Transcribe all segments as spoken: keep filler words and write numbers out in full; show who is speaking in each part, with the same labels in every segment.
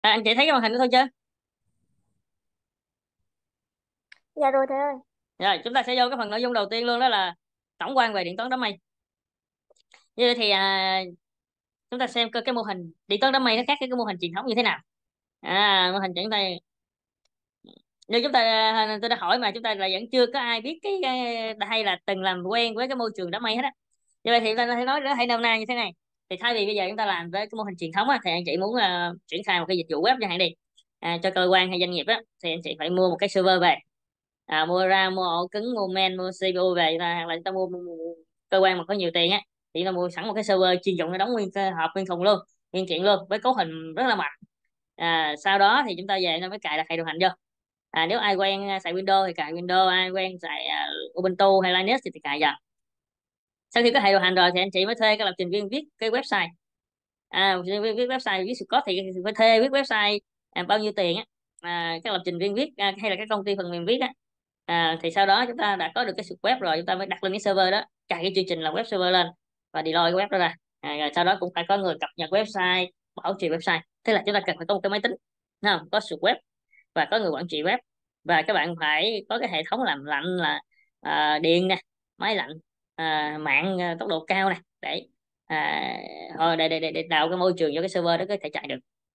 Speaker 1: À, anh chị thấy cái màn hình của tôi chưa?
Speaker 2: Dạ rồi thầy ơi.
Speaker 1: Rồi chúng ta sẽ vô cái phần nội dung đầu tiên luôn, đó là tổng quan về điện toán đám mây. Như vậy thì à, chúng ta xem cái, cái mô hình điện toán đám mây nó khác với cái mô hình truyền thống như thế nào. À, mô hình chúng ta như chúng ta à, tôi đã hỏi mà chúng ta là vẫn chưa có ai biết cái, cái hay là từng làm quen với cái môi trường đám mây hết á. Như vậy thì chúng ta hãy nói hãy nôm na như thế này. Thì thay vì bây giờ chúng ta làm với cái mô hình truyền thống á, thì anh chị muốn à, triển khai một cái dịch vụ web chẳng hạn đi, à, cho cơ quan hay doanh nghiệp á, thì anh chị phải mua một cái server về, à, mua RAM, mua ổ cứng, mua main, mua xê pê u về, là hoặc là chúng ta mua, mua, mua cơ quan mà có nhiều tiền á, thì chúng ta mua sẵn một cái server chuyên dụng để đóng nguyên cái hộp nguyên thùng luôn, nguyên kiện luôn, với cấu hình rất là mạnh. À, sau đó thì chúng ta về nó mới cài đặt hệ điều hành vô. À, nếu ai quen à, xài Windows thì cài Windows, ai quen xài uh, Ubuntu hay Linux thì, thì cài vào. Sau khi có hệ điều hành rồi thì anh chị mới thuê cái lập trình viên viết cái website. À, viết, viết website, viết code thì phải thuê viết website, à, bao nhiêu tiền á, à, các lập trình viên viết, à, hay là các công ty phần mềm viết á. À, thì sau đó chúng ta đã có được cái web rồi, chúng ta mới đặt lên cái server đó, cài cái chương trình là web server lên và deploy cái web đó ra. À, rồi sau đó cũng phải có người cập nhật website, bảo trì website. Thế là chúng ta cần phải có một cái máy tính, đúng không? Có sửa web và có người quản trị web, và các bạn phải có cái hệ thống làm lạnh là à, điện nè, máy lạnh, à, mạng à, tốc độ cao nè, để à, thôi để, để, để, để tạo cái môi trường cho cái server đó có thể chạy được.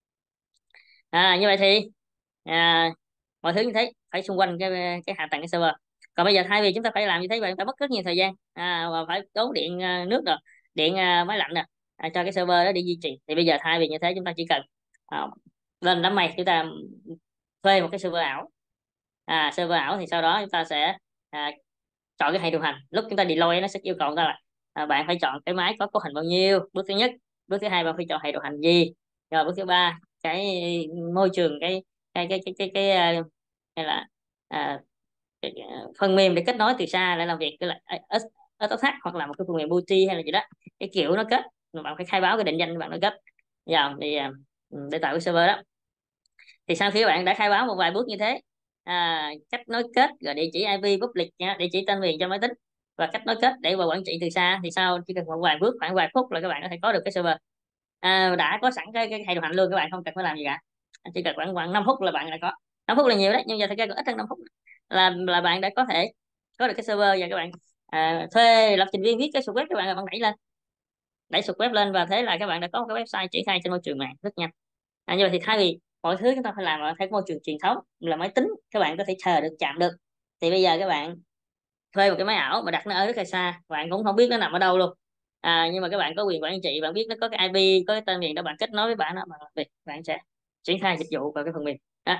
Speaker 1: À, như vậy thì à, mọi thứ như thế phải xung quanh cái cái hạ tầng cái server. Còn bây giờ thay vì chúng ta phải làm như thế, vậy chúng ta mất rất nhiều thời gian, à, và phải tốn điện à, nước rồi, điện à, máy lạnh nè, à, cho cái server đó để duy trì. Thì bây giờ thay vì như thế, chúng ta chỉ cần à, lên đám mây, chúng ta thuê một cái server ảo. À, server ảo thì sau đó chúng ta sẽ à, chọn cái hệ điều hành. Lúc chúng ta deploy nó sẽ yêu cầu chúng ta là à, bạn phải chọn cái máy có cấu hình bao nhiêu, bước thứ nhất. Bước thứ hai, bạn phải chọn hệ điều hành gì. Rồi bước thứ ba, cái môi trường, cái cái cái cái cái, cái, cái hay là à, cái, cái, phần mềm để kết nối từ xa để làm việc, cái là ét ét ét hát hoặc là một cái phần mềm Bluetooth hay là gì đó, cái kiểu nó kết. Mà bạn phải khai báo cái định danh của bạn nó kết. Giờ thì à, để tạo cái server đó, thì sau khi các bạn đã khai báo một vài bước như thế, à, cách nối kết, rồi địa chỉ i pê public nha, địa chỉ tên miền cho máy tính, và cách nối kết để vào quản trị từ xa, thì sau chỉ cần một vài bước, khoảng vài phút là các bạn có thể có được cái server, à, đã có sẵn cái, cái hệ điều hành luôn. Các bạn không cần phải làm gì cả, chỉ cần khoảng khoảng năm phút là bạn đã có. Năm phút là nhiều đấy, nhưng giờ thật ra còn ít hơn năm phút, là là bạn đã có thể có được cái server. Và các bạn à, thuê lập trình viên viết cái script, các bạn là bạn đẩy lên, đẩy sụt web lên, và thế là các bạn đã có một cái website triển khai trên môi trường mạng rất nhanh. À, như vậy thì thay vì mọi thứ chúng ta phải làm ở theo môi trường truyền thống là máy tính các bạn có thể sờ được, chạm được, thì bây giờ các bạn thuê một cái máy ảo mà đặt nó ở rất là xa, bạn cũng không biết nó nằm ở đâu luôn. À, nhưng mà các bạn có quyền quản trị, bạn biết nó có cái i pê, có cái tên miền đó, bạn kết nối với bạn đó, bạn làm việc, bạn sẽ triển khai dịch vụ vào cái phần mềm đó.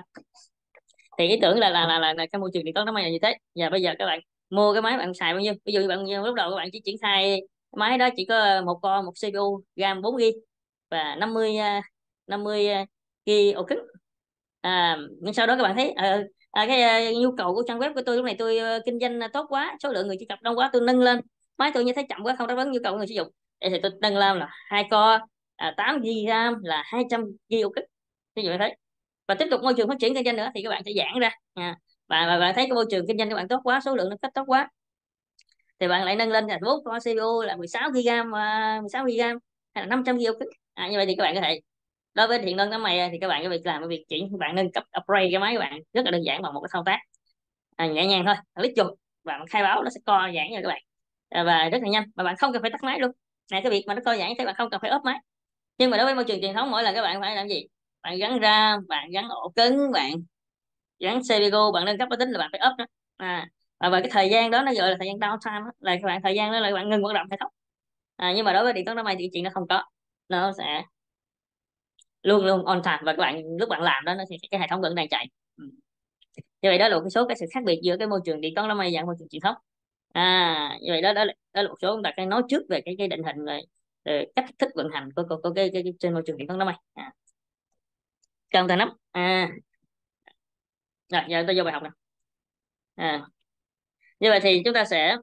Speaker 1: Thì ý tưởng là là là, là, là cái môi trường điện toán nó là như thế. Và bây giờ các bạn mua cái máy bạn xài bao nhiêu, ví dụ như bạn lúc đầu các bạn chỉ triển khai máy đó chỉ có một core, một xê pê u, RAM bốn gi-ga-bai và năm mươi à, năm mươi gi-ga-bai ổ cứng. À, nhưng sau đó các bạn thấy ờ, à, cái à, nhu cầu của trang web của tôi lúc này, tôi ờ, kinh doanh tốt quá, số lượng người truy cập đông quá, tôi nâng lên máy tôi như thế chậm quá, không đáp ứng nhu cầu của người sử dụng. Vậy thì tôi nâng lên là hai core, à, tám gi-ga-bai RAM, là hai trăm gi-ga-bai ổ cứng, ví dụ như thế. Và tiếp tục môi trường phát triển kinh doanh nữa thì các bạn sẽ giãn ra, à, và, và bạn thấy cái môi trường kinh doanh các bạn tốt quá, số lượng nó khách tốt quá, thì bạn lại nâng lên là bốn core xê pê u là mười sáu gi-ga-bai, mà mười sáu gi-ga-bai hay là năm trăm gi-ga-bai ổ cứng. À, như vậy thì các bạn có thể, đối với thiện đơn đám mây thì các bạn có việc làm cái việc chuyển, bạn nâng cấp upgrade cái máy của bạn rất là đơn giản bằng một cái thao tác, à, nhẹ nhàng thôi, click chuột và bạn khai báo nó sẽ co giãn cho các bạn, à, và rất là nhanh, mà bạn không cần phải tắt máy luôn. Này, cái việc mà nó co giãn thì bạn không cần phải ốp máy. Nhưng mà đối với môi trường truyền thống, mỗi lần các bạn phải làm gì, bạn gắn RAM, bạn gắn ổ cứng, bạn gắn xê pê u, bạn nâng cấp máy tính là bạn phải up đó. À, và, và cái thời gian đó nó gọi là thời gian downtime đó, là các bạn thời gian đó là các bạn ngừng hoạt động hệ thống. À, nhưng mà đối với điện toán đám mây thì chuyện nó không có, nó sẽ luôn luôn on time, và các bạn lúc bạn làm đó nó thì cái hệ thống vẫn đang chạy. Ừ. Như vậy đó là một số cái sự khác biệt giữa cái môi trường điện toán đám mây và môi trường truyền thống. À, như vậy đó đó là, đó là một số chúng ta cái nói trước về cái cái định hình về, về cách thức vận hành của, của, của cái, cái, cái trên môi trường điện toán đám mây. À, cần ta nắm. À, rồi giờ tôi vô bài học nè. À, như vậy thì chúng ta sẽ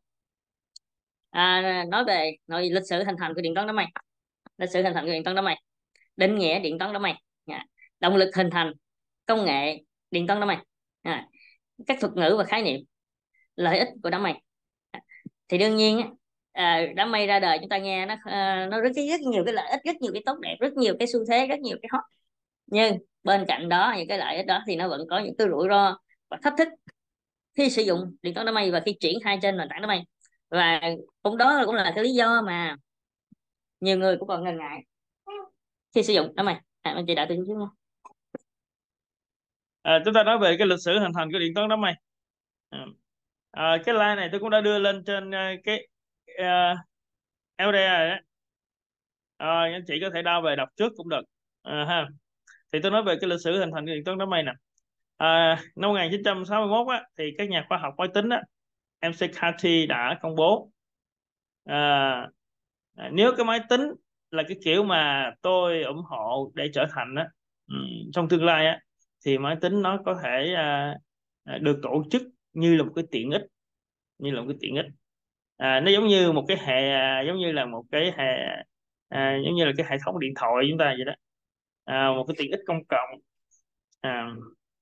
Speaker 1: à, nói về nội lịch sử hình thành của điện toán đám mây. Lịch sử hình thành của điện toán đám mây, định nghĩa điện toán đám mây, à, động lực hình thành, công nghệ điện toán đám mây, à, các thuật ngữ và khái niệm, lợi ích của đám mây. À, thì đương nhiên á, à, đám mây ra đời chúng ta nghe nó à, nó rất rất nhiều cái lợi ích, rất nhiều cái tốt đẹp, rất nhiều cái xu thế, rất nhiều cái hot. Nhưng bên cạnh đó, những cái lợi ích đó thì nó vẫn có những cái rủi ro và thách thức khi sử dụng điện toán đám mây và khi triển khai trên nền tảng đám mây. Và cũng đó cũng là cái lý do mà nhiều người cũng còn ngần ngại khi sử dụng đám mây. À, anh chị đợi tôi chút xíu nha.
Speaker 3: À, chúng ta nói về cái lịch sử hình thành của điện toán đám mây. À, à, cái slide này tôi cũng đã đưa lên trên uh, cái uh, lờ đê a đấy. À, anh chị có thể đao về đọc trước cũng được. À, ha. Thì tôi nói về cái lịch sử hình thành của điện toán đám mây nè. À, năm một nghìn chín trăm sáu mươi mốt á, thì các nhà khoa học máy tính á, em xê Carty đã công bố à, à, nếu cái máy tính là cái kiểu mà tôi ủng hộ để trở thành á, um, trong tương lai á, thì máy tính nó có thể à, à, được tổ chức như là một cái tiện ích, như là một cái tiện ích à, nó giống như một cái hệ à, giống như là một cái hệ à, giống như là cái hệ thống điện thoại chúng ta vậy đó, à, một cái tiện ích công cộng. à,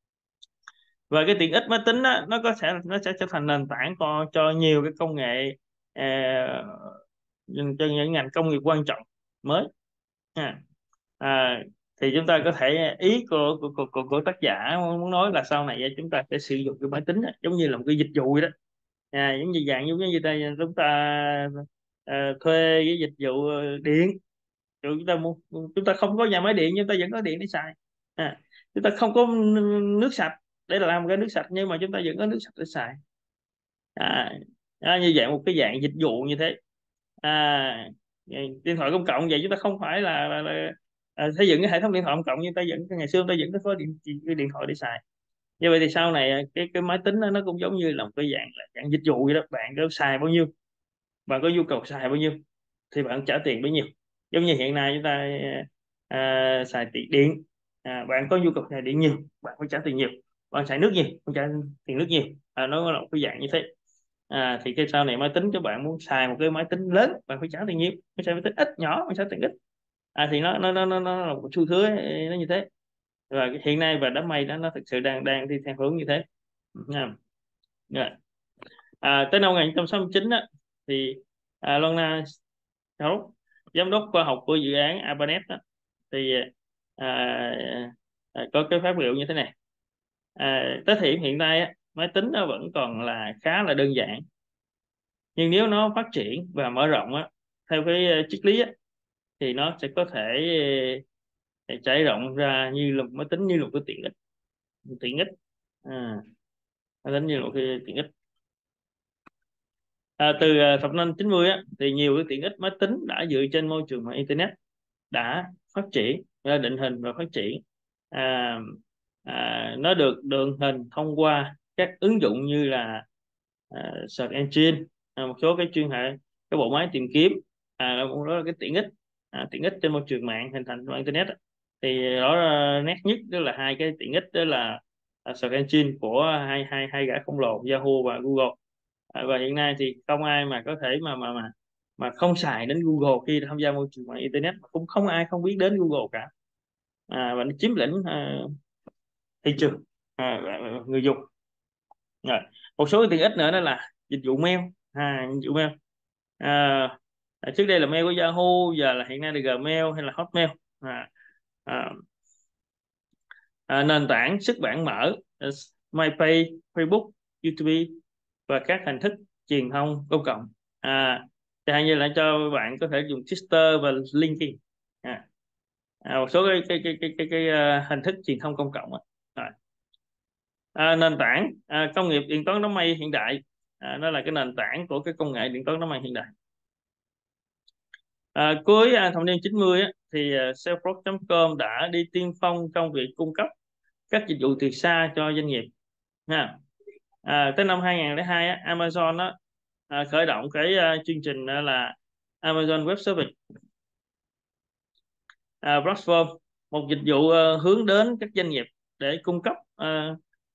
Speaker 3: và cái tiện ích máy tính đó, nó có sẽ nó sẽ trở thành nền tảng cho cho nhiều cái công nghệ à, cho những ngành công nghiệp quan trọng mới. à, à, thì chúng ta có thể ý của của, của, của, của tác giả muốn nói là sau này chúng ta sẽ sử dụng cái máy tính đó, giống như là một cái dịch vụ vậy đó. À, giống như dạng giống như đây chúng ta ờ, thuê cái dịch vụ ờ, điện. Rồi chúng ta mua, chúng ta không có nhà máy điện nhưng ta vẫn có điện để xài. À, chúng ta không có nước sạch để làm cái nước sạch nhưng mà chúng ta vẫn có nước sạch để xài. À, à, như dạng một cái dạng dịch vụ như thế. À, điện thoại công cộng vậy chúng ta không phải là, là, là à, xây dựng cái hệ thống điện thoại công cộng nhưng ta vẫn ngày xưa ta vẫn có điện cái điện thoại để xài. Như vậy thì sau này cái cái máy tính đó, nó cũng giống như là một cái dạng là dạng dịch vụ vậy đó. Bạn có xài bao nhiêu, bạn có nhu cầu xài bao nhiêu thì bạn trả tiền bấy nhiêu. Giống như hiện nay chúng ta à, xài tiền điện, à, bạn có nhu cầu xài điện nhiều bạn phải trả tiền nhiều, bạn xài nước nhiều bạn trả tiền nước nhiều. À, nó là một cái dạng như thế. À, thì cái sau này máy tính cho bạn muốn xài một cái máy tính lớn bạn phải trả tiền nhiều, mới xài máy tính ít nhỏ bạn trả tiền ít. À, thì nó nó nó nó, nó là một xu thế nó như thế. Và hiện nay và đám mây đó nó thực sự đang đang đi theo hướng như thế. Nha. Rồi. À, tới năm một nghìn chín trăm sáu mươi chín á, thì à, Lorna Giáo, giám đốc khoa học của dự án ARPANET đó, thì à, à, có cái phát biểu như thế này. À, tới thời điểm hiện nay á, máy tính nó vẫn còn là khá là đơn giản, nhưng nếu nó phát triển và mở rộng á, theo cái ờ, triết lý á, thì nó sẽ có thể ờ, trải rộng ra như là một máy tính như là một cái tiện ích, một tiện ích. À, máy tính như là một cái tiện ích. À, từ à, thập niên chín mươi á, thì nhiều cái tiện ích máy tính đã dựa trên môi trường mạng internet đã phát triển, đã định hình và phát triển. à, à, nó được định hình thông qua các ứng dụng như là à, search engine, à, một số cái chuyên hệ, cái bộ máy tìm kiếm. À, đó là cái tiện ích, à, tiện ích trên môi trường mạng hình thành mạng internet á. Thì đó là nét nhất, đó là hai cái tiện ích, đó là à, search engine của hai hai hai gã khổng lồ Yahoo và Google. À, và hiện nay thì không ai mà có thể mà mà mà mà không xài đến Google khi tham gia môi trường mạng internet, mà cũng không ai không biết đến Google cả. À, và nó chiếm lĩnh à, thị trường à, người dùng. Rồi. Một số cái tiện ích nữa đó là dịch vụ mail. À, dịch vụ mail. À, à, trước đây là mail của Yahoo, giờ là hiện nay là Gmail hay là Hotmail. À, à, à, nền tảng xuất bản mở, uh, MyPage, Facebook, YouTube và các hình thức truyền thông công cộng. À, chẳng như là cho bạn có thể dùng Twitter và LinkedIn. À, à, một số cái cái cái cái cái, cái, uh, hình thức truyền thông công cộng. À, à, nền tảng à, công nghiệp điện toán đám mây hiện đại. À, nó là cái nền tảng của cái công nghệ điện toán đám mây hiện đại. À, cuối à, thập niên chín mươi á, thì uh, Salesforce chấm com đã đi tiên phong trong việc cung cấp các dịch vụ từ xa cho doanh nghiệp. Ha. À, tới năm hai nghìn lẻ hai á, Amazon á, à, khởi động cái uh, chương trình uh, là Amazon Web Service uh, Platform, một dịch vụ uh, hướng đến các doanh nghiệp để cung cấp uh,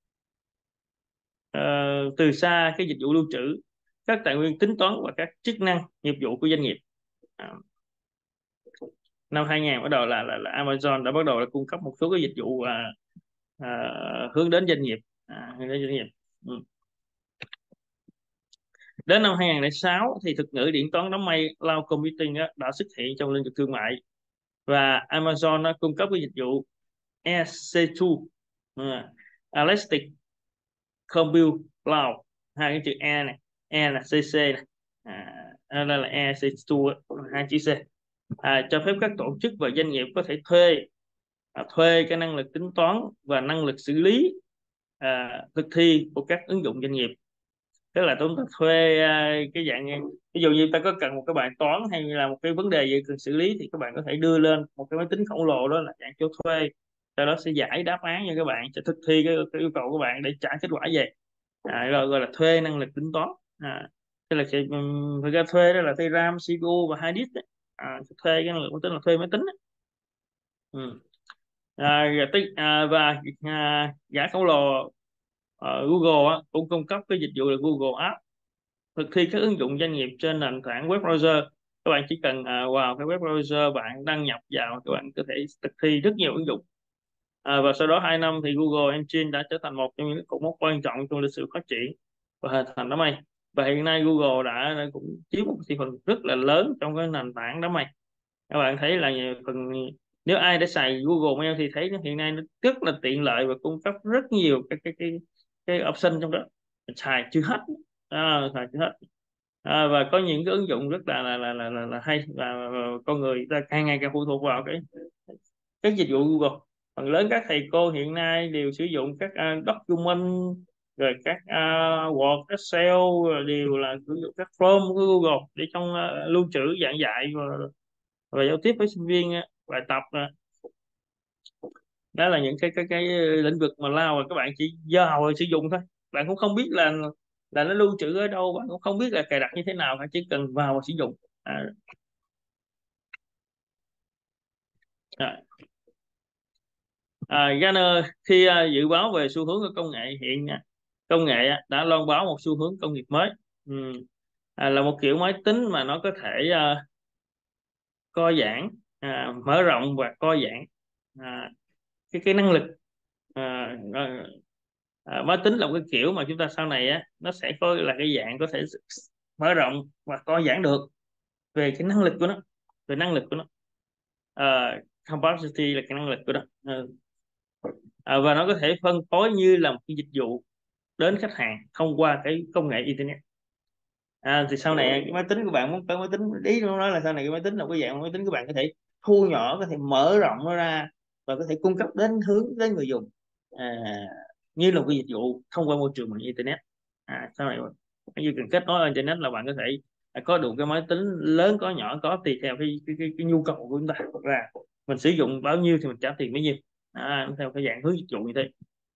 Speaker 3: uh, từ xa cái dịch vụ lưu trữ, các tài nguyên tính toán và các chức năng nghiệp vụ của doanh nghiệp. Uh, năm hai nghìn bắt đầu là, là, là Amazon đã bắt đầu là cung cấp một số cái dịch vụ uh, uh, hướng đến doanh nghiệp, uh, hướng đến doanh nghiệp. Ừ. Đến năm hai nghìn lẻ sáu thì thuật ngữ điện toán đám mây Cloud Computing á, đã xuất hiện trong lĩnh vực thương mại, và Amazon nó cung cấp cái dịch vụ E C hai, à, Elastic Compute Cloud, hai cái chữ E này, E là C C này, à, đây là E C hai, hai chữ C, à, cho phép các tổ chức và doanh nghiệp có thể thuê à, thuê cái năng lực tính toán và năng lực xử lý à, thực thi của các ứng dụng doanh nghiệp. Tức là chúng ta thuê à, cái dạng, ví dụ như ta có cần một cái bài toán hay là một cái vấn đề gì cần xử lý thì các bạn có thể đưa lên một cái máy tính khổng lồ, đó là dạng cho thuê, sau đó sẽ giải đáp án cho các bạn, sẽ thực thi cái, cái yêu cầu của bạn để trả kết quả về, à, gọi, gọi là thuê năng lực tính toán. À, tức là sẽ um, thực ra thuê đó là thuê RAM, C P U và hard disk đấy. À, thuê cái năng lượng tính là thuê máy tính đấy. Ừ. À, và, tích, à, và à, gã khổng lồ ờ, Google á, cũng cung cấp cái dịch vụ là Google App, thực thi các ứng dụng doanh nghiệp trên nền tảng web browser. Các bạn chỉ cần à, vào cái web browser bạn đăng nhập vào, các bạn có thể thực thi rất nhiều ứng dụng. À, và sau đó hai năm thì Google Engine đã trở thành một trong những cột mốc quan trọng trong lịch sử phát triển và hình thành đám mây. Và hiện nay Google đã, đã cũng chiếm một thị phần rất là lớn trong cái nền tảng đám mây. Các bạn thấy là phần, nếu ai đã xài Google Mail thì thấy hiện nay nó rất là tiện lợi và cung cấp rất nhiều cái cái cái cái option trong đó, xài chưa hết, à, xài chưa hết. À, và có những cái ứng dụng rất là là là là, là, là hay, và, và, và con người ta càng ngày càng phụ thuộc vào cái các dịch vụ Google. Phần lớn các thầy cô hiện nay đều sử dụng các uh, document, rồi các uh, Word, Excel, rồi đều là sử dụng các form của Google để trong uh, lưu trữ giảng dạy và, và giao tiếp với sinh viên, uh, bài tập. Uh. Đó là những cái cái cái lĩnh vực mà lao, và các bạn chỉ vào rồi sử dụng thôi. Bạn cũng không biết là là nó lưu trữ ở đâu, bạn cũng không biết là cài đặt như thế nào, bạn chỉ cần vào và sử dụng. À, à. À, Gartner khi à, dự báo về xu hướng của công nghệ hiện à, công nghệ à, đã loan báo một xu hướng công nghiệp mới. Ừ. À, là một kiểu máy tính mà nó có thể à, co giãn, à, mở rộng và co giãn à, cái cái năng lực. à, à, à, Máy tính là một cái kiểu mà chúng ta sau này á nó sẽ có là cái dạng có thể mở rộng và co giãn được về cái năng lực của nó, về năng lực của nó. À, capacity là cái năng lực của nó. Ừ. À, và nó có thể phân phối như là một cái dịch vụ đến khách hàng thông qua cái công nghệ internet. À, thì sau này cái máy tính của bạn muốn, cái máy tính ý nó nói là sau này cái máy tính là cái dạng máy tính của bạn có thể thu nhỏ, có thể mở rộng nó ra và có thể cung cấp đến hướng đến người dùng, à, như là một cái dịch vụ thông qua môi trường mạng internet. À, sau này như cần kết nối internet là bạn có thể có đủ cái máy tính lớn có nhỏ có tùy theo cái cái, cái, cái nhu cầu của chúng ta ra, mình sử dụng bao nhiêu thì mình trả tiền bấy nhiêu, à, theo cái dạng hướng dịch vụ như thế.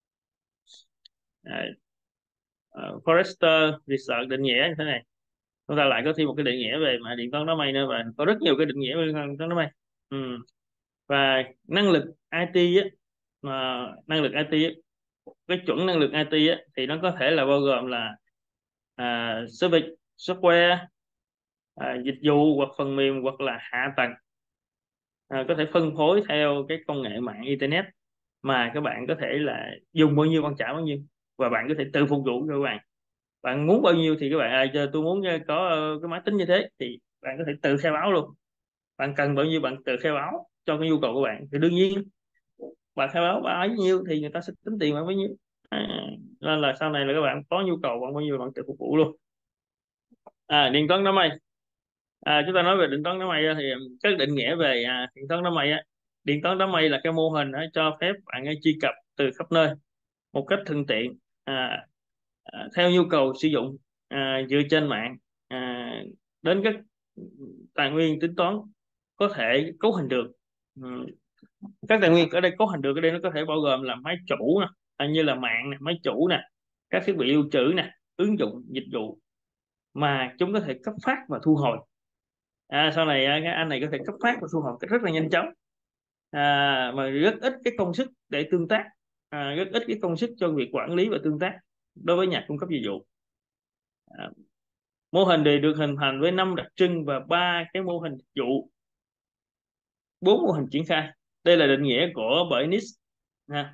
Speaker 3: À, uh, Forrester Research định nghĩa như thế này. Chúng ta lại có thêm một cái định nghĩa về mà điện toán đám mây nữa, và có rất nhiều cái định nghĩa về điện toán đám mây. Ừ. Và năng lực I T á, mà năng lực I T á, cái chuẩn năng lực I T á, thì nó có thể là bao gồm là à, service, software, à, dịch vụ hoặc phần mềm hoặc là hạ tầng, à, có thể phân phối theo cái công nghệ mạng internet mà các bạn có thể là dùng bao nhiêu bạn trả bao nhiêu, và bạn có thể tự phục vụ cho các bạn. Bạn muốn bao nhiêu thì các bạn, à, giờ tôi muốn có ờ, cái máy tính như thế thì bạn có thể tự khai báo luôn. Bạn cần bao nhiêu bạn tự khai báo cho cái nhu cầu của bạn, thì đương nhiên bạn khai báo bao nhiêu thì người ta sẽ tính tiền bạn bấy nhiêu. À, nên là sau này là các bạn có nhu cầu bạn bao nhiêu bạn tự phục vụ luôn. À, điện toán đám mây. À, chúng ta nói về điện toán đám mây á, thì các định nghĩa về à, điện toán đám mây á. Điện toán đám mây là cái mô hình á, cho phép bạn ấy truy cập từ khắp nơi một cách thuận tiện, à, à, theo nhu cầu sử dụng, à, dựa trên mạng, à, đến các tài nguyên tính toán có thể cấu hình được. Ừ. Các tài nguyên ở đây cấu hình được ở đây nó có thể bao gồm là máy chủ nè, à, như là mạng nè, máy chủ nè, các thiết bị lưu trữ nè, ứng dụng dịch vụ mà chúng có thể cấp phát và thu hồi. À, sau này cái anh này có thể cấp phát và thu hồi cách rất là nhanh chóng, à, mà rất ít cái công sức để tương tác, à, rất ít cái công sức cho việc quản lý và tương tác đối với nhà cung cấp dịch vụ. À, mô hình này được hình thành với năm đặc trưng và ba cái mô hình dịch vụ, bốn mô hình triển khai. Đây là định nghĩa của Bernice ha.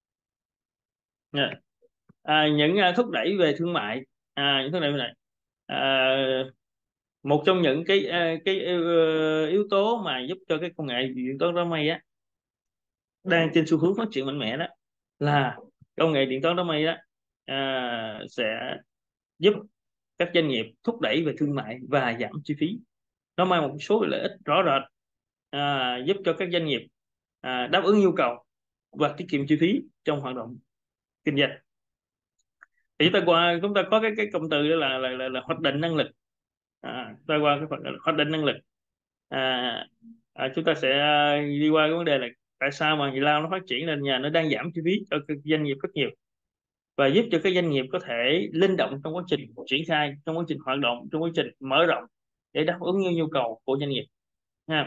Speaker 3: À, những uh, thúc đẩy về thương mại, à, những thúc đẩy về này. à, một trong những cái cái yếu tố mà giúp cho cái công nghệ điện toán đám mây á đang trên xu hướng phát triển mạnh mẽ đó là công nghệ điện toán đám mây đó à, sẽ giúp các doanh nghiệp thúc đẩy về thương mại và giảm chi phí. Nó mang một số lợi ích rõ rệt, à, giúp cho các doanh nghiệp à, đáp ứng nhu cầu và tiết kiệm chi phí trong hoạt động kinh doanh. Thì chúng ta qua chúng ta có cái cái cụm từ đó là là, là, là hoạch định năng lực. À, ta qua cái phần hoạch định năng lực. À, à, chúng ta sẽ đi qua cái vấn đề là tại sao mà Nhị Lao nó phát triển lên nhà nó đang giảm chi phí cho các doanh nghiệp rất nhiều và giúp cho các doanh nghiệp có thể linh động trong quá trình triển khai, trong quá trình hoạt động, trong quá trình mở rộng để đáp ứng những nhu cầu của doanh nghiệp ha.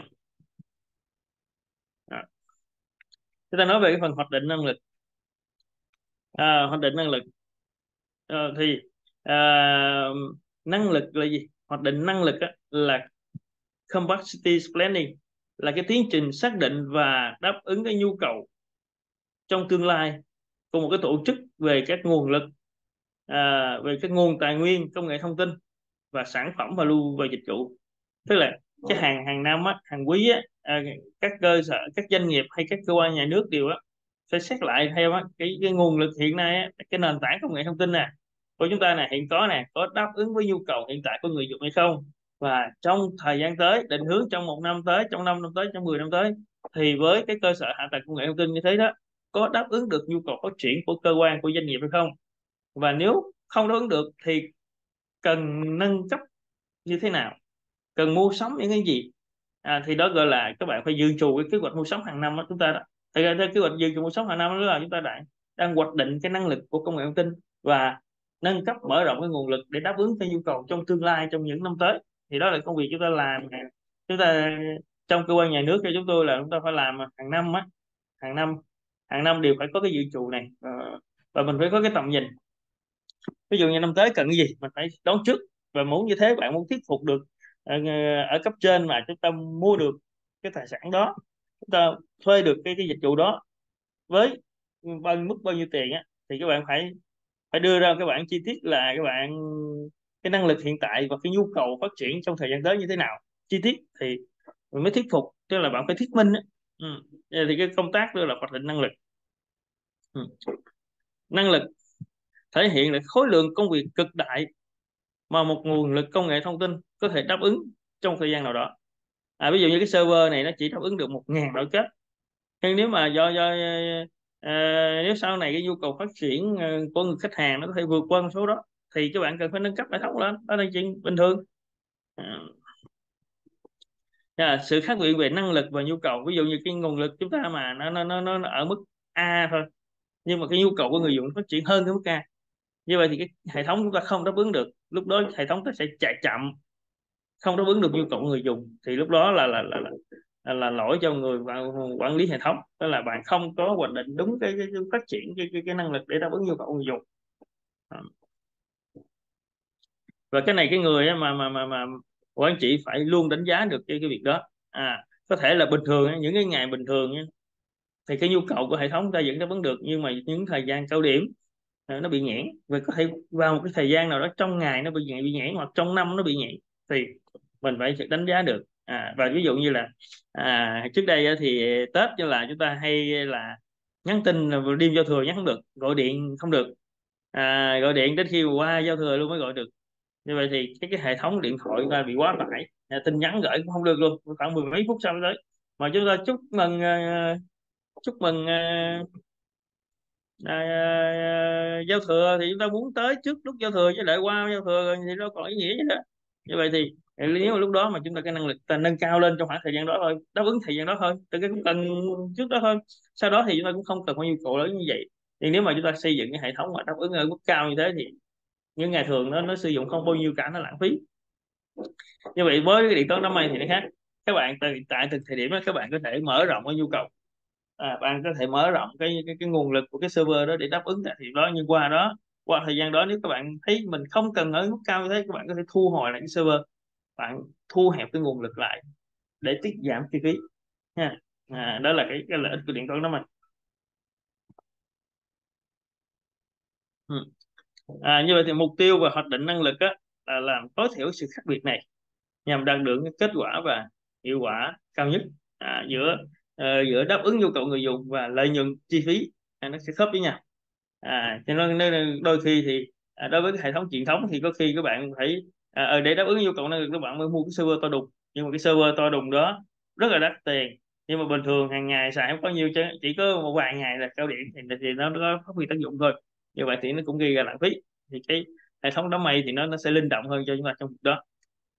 Speaker 3: À, chúng ta nói về cái phần hoạch định năng lực. À, hoạch định năng lực à, thì à, năng lực là gì? Hoạch định năng lực á, là capacity planning, là cái tiến trình xác định và đáp ứng cái nhu cầu trong tương lai của một cái tổ chức về các nguồn lực, à, về các nguồn tài nguyên, công nghệ thông tin và sản phẩm và lưu và dịch vụ. Tức là cái hàng hàng năm á, hàng quý á, à, các cơ sở, các doanh nghiệp hay các cơ quan nhà nước đều á phải xét lại theo á, cái cái nguồn lực hiện nay á, cái nền tảng công nghệ thông tin nè của chúng ta nè hiện có nè có đáp ứng với nhu cầu hiện tại của người dùng hay không, và trong thời gian tới định hướng trong một năm tới, trong năm năm tới, trong mười năm tới thì với cái cơ sở hạ tầng công nghệ thông tin như thế đó có đáp ứng được nhu cầu phát triển của cơ quan, của doanh nghiệp hay không, và nếu không đáp ứng được thì cần nâng cấp như thế nào, cần mua sắm những cái gì. À, thì đó gọi là các bạn phải dự trù cái kế hoạch mua sắm hàng năm đó chúng ta đó. Thì ra kế hoạch dự trù mua sắm hàng năm đó là chúng ta đang đang hoạch định cái năng lực của công nghệ thông tin và nâng cấp mở rộng cái nguồn lực để đáp ứng cho nhu cầu trong tương lai, trong những năm tới. Thì đó là công việc chúng ta làm. Chúng ta trong cơ quan nhà nước cho chúng tôi là chúng ta phải làm hàng năm á, hàng năm hàng năm đều phải có cái dự trù này, ờ, và mình phải có cái tầm nhìn. Ví dụ như năm tới cần cái gì mình phải đón trước, và muốn như thế bạn muốn thuyết phục được ờ, ở cấp trên mà chúng ta mua được cái tài sản đó, chúng ta thuê được cái cái dịch vụ đó với bao mức bao nhiêu tiền á, thì các bạn phải phải đưa ra cái bảng chi tiết là các bạn cái năng lực hiện tại và cái nhu cầu phát triển trong thời gian tới như thế nào chi tiết thì mình mới thuyết phục, tức là bạn phải thuyết minh á. Ừ. Thì cái công tác đó là hoạch định năng lực. Ừ. Năng lực thể hiện là khối lượng công việc cực đại mà một nguồn lực công nghệ thông tin có thể đáp ứng trong thời gian nào đó. À, ví dụ như cái server này nó chỉ đáp ứng được một ngàn nội kết, nhưng nếu mà do do ờ, nếu sau này cái nhu cầu phát triển ờ, của người khách hàng nó có thể vượt qua con số đó thì các bạn cần phải nâng cấp hệ thống lên, đó là chuyện bình thường. À, à, sự khác biệt về năng lực và nhu cầu, ví dụ như cái nguồn lực chúng ta mà nó nó nó, nó ở mức A thôi, nhưng mà cái nhu cầu của người dùng phát triển hơn cái mức A, như vậy thì cái hệ thống chúng ta không đáp ứng được, lúc đó hệ thống ta sẽ chạy chậm, không đáp ứng được nhu cầu của người dùng, thì lúc đó là là là là, là, là lỗi cho người quản lý hệ thống, đó là bạn không có hoạch định đúng cái, cái, cái phát triển cái, cái cái năng lực để đáp ứng nhu cầu của người dùng. Và cái này cái người mà mà mà mà quản trị phải luôn đánh giá được cái cái việc đó. À, có thể là bình thường những cái ngày bình thường thì cái nhu cầu của hệ thống ta vẫn đáp ứng được, nhưng mà những thời gian cao điểm nó bị nghẽn, và có thể vào một cái thời gian nào đó trong ngày nó bị nghẽn bị nghẽn hoặc trong năm nó bị nghẽn, thì mình phải đánh giá được. À, và ví dụ như là à, trước đây thì Tết như là chúng ta hay là nhắn tin đêm giao thừa nhắn không được, gọi điện không được, à, gọi điện đến khi qua giao thừa luôn mới gọi được. Như vậy thì cái cái hệ thống điện thoại chúng ta bị quá tải, à, tin nhắn gửi cũng không được luôn, khoảng mười mấy phút sau mới tới. Mà chúng ta chúc mừng uh, chúc mừng uh, à, giao thừa thì chúng ta muốn tới trước lúc giao thừa chứ đợi qua giao thừa thì nó còn ý nghĩa gì đó. Như vậy thì nếu mà lúc đó mà chúng ta cái năng lực ta nâng cao lên trong khoảng thời gian đó thôi, đáp ứng thời gian đó thôi, từ cái cần trước đó thôi, sau đó thì chúng ta cũng không cần có nhu cầu lớn như vậy. thì nếu mà chúng ta xây dựng cái hệ thống mà đáp ứng ở mức cao như thế thì những ngày thường nó nó sử dụng không bao nhiêu cả, nó lãng phí. Như vậy với cái điện toán đám mây thì nó khác, các bạn từ tại từng thời điểm đó các bạn có thể mở rộng cái nhu cầu, à, bạn có thể mở rộng cái cái, cái nguồn lực của cái server đó để đáp ứng tại thì đó, nhưng qua đó qua thời gian đó nếu các bạn thấy mình không cần ở mức cao như thế, các bạn có thể thu hồi lại cái server, bạn thu hẹp cái nguồn lực lại để tiết giảm chi phí nha. À, đó là cái, cái lợi ích của điện toán đám mây. Ừ. À, như vậy thì mục tiêu và hoạch định năng lực á, là làm tối thiểu sự khác biệt này nhằm đạt được cái kết quả và hiệu quả cao nhất à, giữa uh, giữa đáp ứng nhu cầu người dùng và lợi nhuận chi phí à, nó sẽ khớp với nhau. À, cho nên đôi khi thì à, đối với cái hệ thống truyền thống thì có khi các bạn phải à, để đáp ứng nhu cầu năng lực các bạn mới mua cái server to đùng, nhưng mà cái server to đùng đó rất là đắt tiền, nhưng mà bình thường hàng ngày xài không có nhiều, chỉ có một vài ngày là cao điểm thì, thì nó có phát huy tác dụng thôi, như vậy thì nó cũng gây ra lãng phí. Thì cái hệ thống đám mây thì nó nó sẽ linh động hơn cho chúng ta trong việc đó.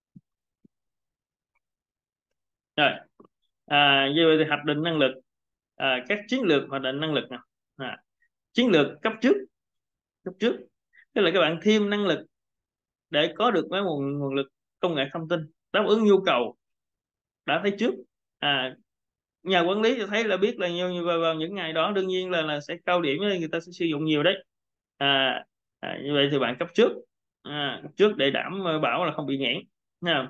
Speaker 3: Rồi à, như vậy thì hoạch định năng lực, à, các chiến lược hoạch định năng lực nè. À, chiến lược cấp trước cấp trước tức là các bạn thêm năng lực để có được cái nguồn nguồn lực công nghệ thông tin đáp ứng nhu cầu đã thấy trước. À, nhà quản lý thấy là biết là như, như vào, vào những ngày đó đương nhiên là là sẽ cao điểm, người ta sẽ sử dụng nhiều đấy. À, à, như vậy thì bạn cấp trước, à, cấp trước để đảm bảo là không bị nghẽn nha.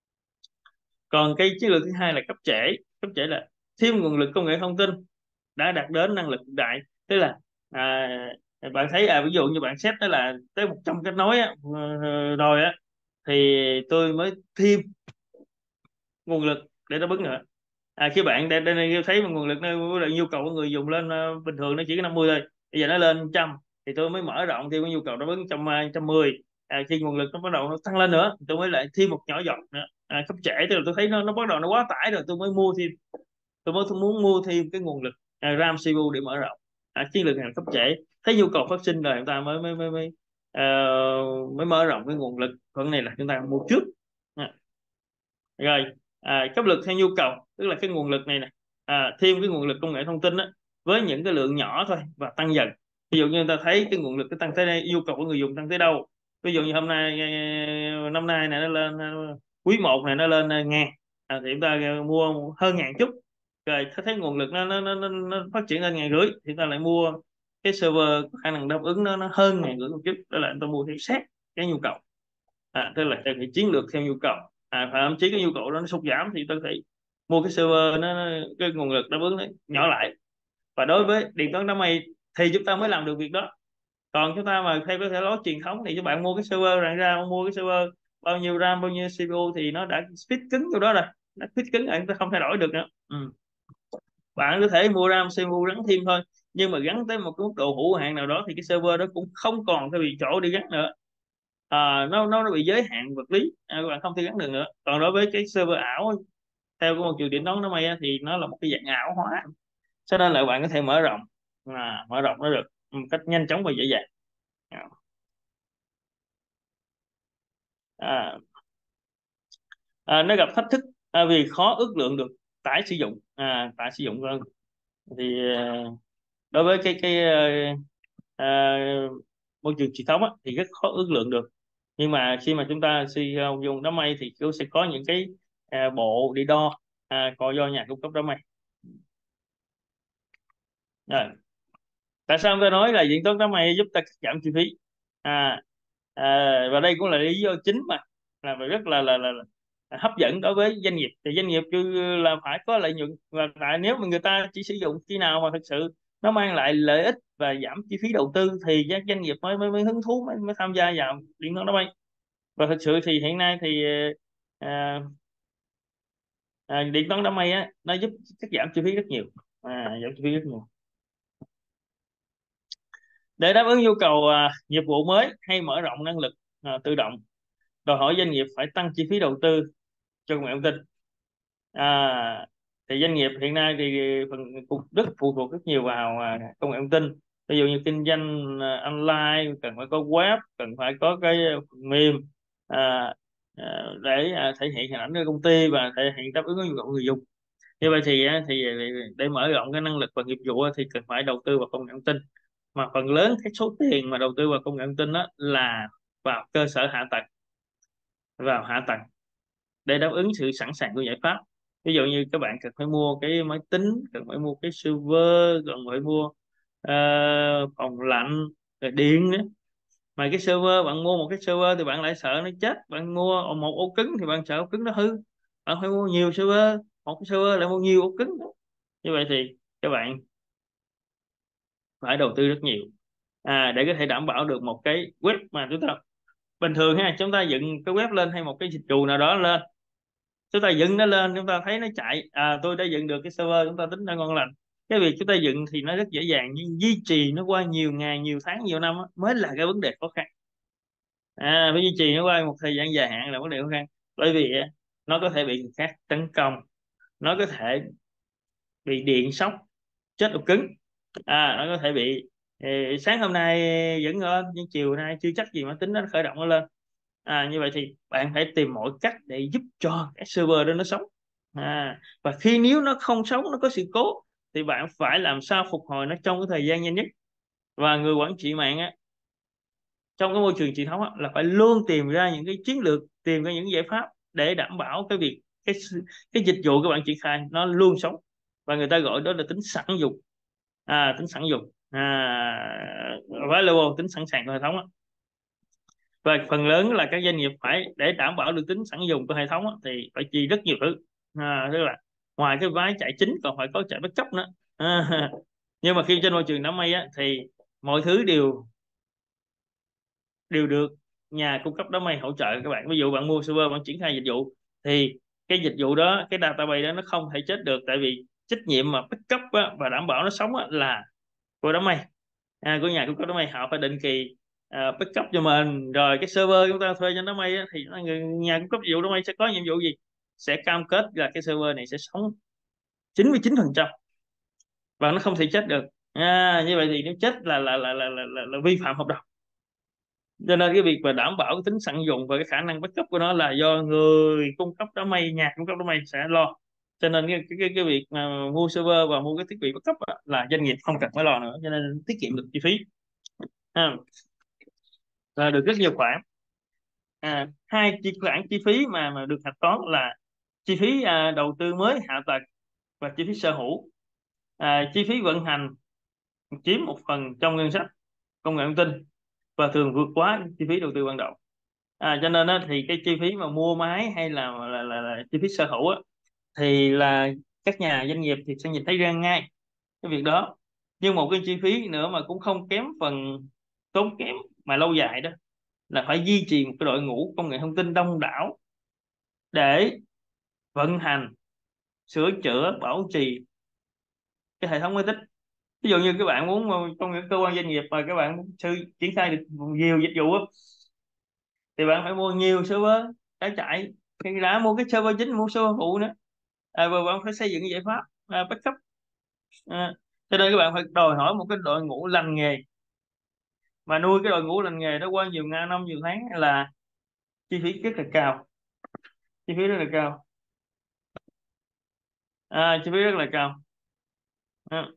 Speaker 3: Còn cái chiến lược thứ hai là cấp trễ. Cấp trễ là thêm nguồn lực công nghệ thông tin đã đạt đến năng lực hiện đại, tức là à, bạn thấy à, ví dụ như bạn set đó là tới một trăm kết nối á, rồi á thì tôi mới thêm nguồn lực để đáp ứng nữa. À, khi bạn đang thấy một nguồn lực nó là nhu cầu của người dùng lên uh, bình thường nó chỉ có năm mươi thôi, bây giờ nó lên một trăm thì tôi mới mở rộng theo cái nhu cầu đáp ứng trăm trăm mười. À, khi nguồn lực nó bắt đầu nó tăng lên nữa tôi mới lại thêm một nhỏ giọt nữa. À, cấp trễ tức là tôi thấy nó nó bắt đầu nó quá tải rồi tôi mới mua thêm, tôi mới muốn mua thêm cái nguồn lực à, RAM xê pê u để mở rộng. À, chiến lược hàng cấp trễ, thấy nhu cầu phát sinh rồi chúng ta mới mới mới mới, uh, mới mở rộng cái nguồn lực, phần này là chúng ta mua trước. À, rồi à, cấp lực theo nhu cầu tức là cái nguồn lực này này à, thêm cái nguồn lực công nghệ thông tin đó, với những cái lượng nhỏ thôi và tăng dần. Ví dụ như người ta thấy cái nguồn lực cái tăng tới đây, yêu cầu của người dùng tăng tới đâu, ví dụ như hôm nay năm nay này nó lên, quý một này nó lên ngàn à, thì chúng ta mua hơn ngàn chút, rồi thấy nguồn lực nó nó, nó, nó phát triển lên ngàn rưỡi thì chúng ta lại mua cái server có khả năng đáp ứng nó, nó hơn ngàn rưỡi một chút, đó là chúng ta mua theo sát cái nhu cầu. À, tức là cái chiến lược theo nhu cầu. À, và thậm chí cái nhu cầu đó nó sụt giảm thì tôi phải mua cái server nó, cái nguồn lực đáp ứng nó nhỏ lại. Và đối với điện toán đám mây thì chúng ta mới làm được việc đó. Còn chúng ta mà theo cái thể lối truyền thống thì các bạn mua cái server ra ra mua cái server bao nhiêu RAM bao nhiêu xê pê u thì nó đã fit cứng chỗ đó rồi, nó fit cứng rồi chúng ta không thay đổi được nữa. Ừ. Bạn có thể mua RAM xê pê u gắn thêm thôi, nhưng mà gắn tới một cái mức độ hữu hạn nào đó thì cái server đó cũng không còn cái bị chỗ đi gắn nữa. À, nó, nó nó bị giới hạn vật lý, à, các bạn không thể gắn được nữa. Còn đối với cái server ảo theo cái môi trường điện toán đám mây thì nó là một cái dạng ảo hóa, cho nên là bạn có thể mở rộng, à, mở rộng nó được một cách nhanh chóng và dễ dàng. À, à, nó gặp thách thức à, vì khó ước lượng được tải sử dụng, à, tải sử dụng hơn. Thì à, đối với cái cái à, à, môi trường truyền thống á, thì rất khó ước lượng được, nhưng mà khi mà chúng ta sử dụng đám mây thì chúng sẽ có những cái à, bộ để đo, à, có do nhà cung cấp đám mây. Rồi. Tại sao tôi nói là điện toán đám mây giúp ta cắt giảm chi phí? À, à, và đây cũng là lý do chính mà là rất là là, là, là hấp dẫn đối với doanh nghiệp. Thì doanh nghiệp cứ là phải có lợi nhuận, và tại nếu mà người ta chỉ sử dụng khi nào mà thực sự nó mang lại lợi ích và giảm chi phí đầu tư thì các doanh nghiệp mới mới, mới hứng thú mới, mới tham gia vào điện toán đám mây. Và thực sự thì hiện nay thì à, à, điện toán đám mây á nó giúp cắt giảm chi phí rất nhiều, à, giảm chi phí rất nhiều. Để đáp ứng nhu cầu à, nghiệp vụ mới hay mở rộng năng lực à, tự động, đòi hỏi doanh nghiệp phải tăng chi phí đầu tư cho công nghệ thông tin. À, thì doanh nghiệp hiện nay thì phần cũng rất phụ thuộc rất nhiều vào à, công nghệ thông tin. Ví dụ như kinh doanh à, online cần phải có web, cần phải có cái phần mềm à, à, để à, thể hiện hình ảnh của công ty và thể hiện đáp ứng nhu cầu người dùng. Như vậy thì á, thì để mở rộng cái năng lực và nghiệp vụ á, thì cần phải đầu tư vào công nghệ thông tin, mà phần lớn cái số tiền mà đầu tư vào công nghệ thông tin đó là vào cơ sở hạ tầng, vào hạ tầng để đáp ứng sự sẵn sàng của giải pháp. Ví dụ như các bạn cần phải mua cái máy tính, cần phải mua cái server, cần phải mua uh, phòng lạnh, rồi điện nữa. Mà cái server, bạn mua một cái server thì bạn lại sợ nó chết, bạn mua một ổ cứng thì bạn sợ ổ cứng nó hư, bạn phải mua nhiều server, một cái server lại mua nhiều ổ cứng. Như vậy thì các bạn phải đầu tư rất nhiều à, để có thể đảm bảo được một cái web mà chúng ta bình thường ha, chúng ta dựng cái web lên hay một cái dịch vụ nào đó lên, chúng ta dựng nó lên, chúng ta thấy nó chạy, à tôi đã dựng được cái server, chúng ta tính nó ngon lành. Cái việc chúng ta dựng thì nó rất dễ dàng, nhưng duy trì nó qua nhiều ngày, nhiều tháng, nhiều năm á, mới là cái vấn đề khó khăn. À, phải duy trì nó qua một thời gian dài hạn là vấn đề khó khăn, bởi vì á, nó có thể bị người khác tấn công, nó có thể bị điện sốc, chết ục cứng, à nó có thể bị ê, sáng hôm nay vẫn ngon nhưng chiều nay chưa chắc gì mà tính nó khởi động nó lên. À, như vậy thì bạn phải tìm mọi cách để giúp cho cái server đó nó sống. À, và khi nếu nó không sống, nó có sự cố, thì bạn phải làm sao phục hồi nó trong cái thời gian nhanh nhất. Và người quản trị mạng á, trong cái môi trường truyền thống á, là phải luôn tìm ra những cái chiến lược, tìm ra những giải pháp để đảm bảo cái việc cái cái dịch vụ các bạn triển khai nó luôn sống, và người ta gọi đó là tính sẵn dùng. À, tính sẵn dùng, à, available, tính sẵn sàng của hệ thống á. Và phần lớn là các doanh nghiệp phải, để đảm bảo được tính sẵn dùng của hệ thống á, thì phải chi rất nhiều thứ. À, tức là ngoài cái vái chạy chính còn phải có chạy backup nữa. À, nhưng mà khi trên môi trường đám mây á, thì mọi thứ đều đều được nhà cung cấp đám mây hỗ trợ các bạn. Ví dụ bạn mua server, bạn triển khai dịch vụ, thì cái dịch vụ đó, cái database đó nó không thể chết được, tại vì trách nhiệm mà backup á, và đảm bảo nó sống á, là của đám mây, à, của nhà cung cấp đám mây. Họ phải định kỳ uh, backup cho mình, rồi cái server chúng ta thuê cho đám mây á, thì người nhà cung cấp dịch vụ đám mây sẽ có nhiệm vụ gì, sẽ cam kết là cái server này sẽ sống chín mươi chín phần trăm và nó không thể chết được. À, như vậy thì nếu chết là là là là, là, là, là vi phạm hợp đồng. Cho nên cái việc mà đảm bảo cái tính sẵn dùng và cái khả năng backup của nó là do người cung cấp đám mây, nhà cung cấp đám mây sẽ lo. Cho nên cái cái cái việc mà mua server và mua cái thiết bị backup á, là doanh nghiệp không cần phải lo nữa, cho nên tiết kiệm được chi phí. À, và được rất nhiều khoản. À, hai chi khoản chi phí mà mà được hạch toán là chi phí à, đầu tư mới hạ tầng và chi phí sở hữu. À, chi phí vận hành chiếm một phần trong ngân sách công nghệ thông tin và thường vượt quá chi phí đầu tư ban đầu. À, cho nên đó, thì cái chi phí mà mua máy hay là là, là, là chi phí sở hữu á, thì là các nhà doanh nghiệp thì sẽ nhìn thấy ra ngay cái việc đó. Nhưng một cái chi phí nữa mà cũng không kém phần tốn kém mà lâu dài đó, là phải duy trì một cái đội ngũ công nghệ thông tin đông đảo để vận hành, sửa chữa, bảo trì cái hệ thống máy tính. Ví dụ như các bạn muốn trong những cơ quan doanh nghiệp mà các bạn muốn sự triển khai được nhiều dịch vụ á, thì bạn phải mua nhiều server đã chạy, khi đã mua cái server chính, mua server phụ nữa, à, và bạn phải xây dựng giải pháp à, backup. À, cho nên các bạn phải đòi hỏi một cái đội ngũ lành nghề, mà nuôi cái đội ngũ lành nghề đó qua nhiều năm, năm nhiều tháng là chi phí rất là cao, chi phí rất là cao. À, chi phí rất là cao. À,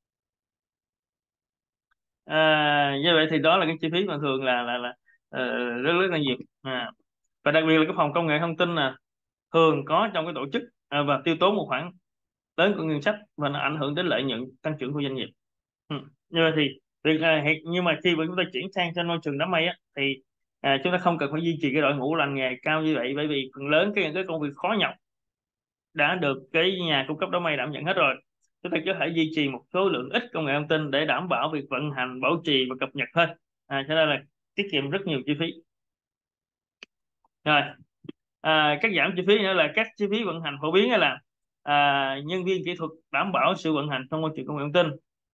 Speaker 3: à, như vậy thì đó là cái chi phí mà thường là là là ờ, rất rất là nhiều. À, và đặc biệt là cái phòng công nghệ thông tin nè, thường có trong cái tổ chức, à, và tiêu tốn một khoản lớn của ngân sách, và nó ảnh hưởng đến lợi nhuận tăng trưởng của doanh nghiệp. Ừ. Nhưng mà thì việc à, hiện- nhưng mà khi mà chúng ta chuyển sang trên môi trường đám mây á, thì à, chúng ta không cần phải duy trì cái đội ngũ lành nghề cao như vậy, bởi vì phần lớn cái cái công việc khó nhọc đã được cái nhà cung cấp đám mây đảm nhận hết rồi. Chúng ta có thể duy trì một số lượng ít công nghệ thông tin để đảm bảo việc vận hành, bảo trì và cập nhật thôi. À, cho nên là tiết kiệm rất nhiều chi phí. Rồi, à, cắt giảm chi phí nữa là các chi phí vận hành phổ biến là à, nhân viên kỹ thuật đảm bảo sự vận hành trong môi trường công nghệ thông tin,